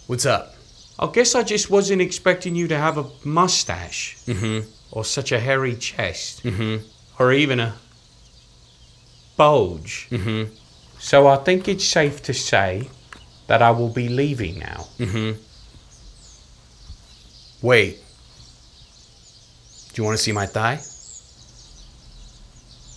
What's up? I guess I just wasn't expecting you to have a mustache. Mm-hmm. Or such a hairy chest. Mm-hmm. Or even a bulge. Mm-hmm. So I think it's safe to say that I will be leaving now. Mm-hmm. Wait. Do you want to see my thigh?